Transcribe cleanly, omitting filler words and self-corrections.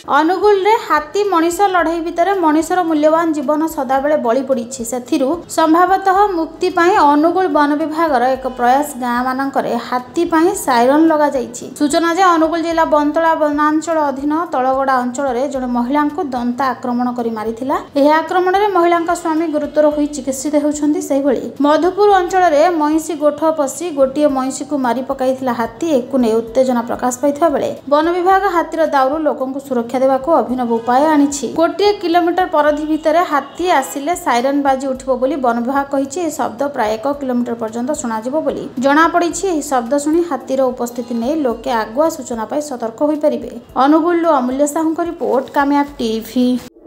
अनुगुल रे हाथी मनीष लड़ाई भितर मनीषर मूल्यवान जीवन सदाबेले बलि पड़ी संभवतः मुक्ति पाई अनुगुल वन विभाग एक प्रयास गाँ मानकरे हाथी पाई साइरन लगा जाइछि। सूचना जे अनुगुल जिला बंतला वनांचल अधीन तलगड़ा अंचल रे जड़े महिला को दंता आक्रमण कर मारिथिला। एही आक्रमण रे महिला स्वामी गुरुतर होई चिकित्सित हेउछन्ती। सेहि भली मधुपुर अंचल रे महिषी गोठ पसी गोटिए महिषी को मारी पकाइथिला हाथी। एकु ने उत्तेजना प्रकाश पाइथिबा बेले वन विभाग हाथीर दाउरू लोकंकु सुरक्षा देबाको अभिनव उपाय आनिछि। गोटिए किलोमीटर परिधि भितर हाथी आसिले साइरन बाजी उठिबो बोली वन विभाग कहिछि। ए शब्द प्राय 1 किलोमीटर पर्यंत सुनाजिबो बोली जणा पड़िछि। एही शब्द सुनी हाथीर उपस्थिति नै लोके आगुआ सूचना पाई सतर्क होई परिबे। अनुगुल अमूल्य साहुंको रिपोर्ट कामयाब टीवी।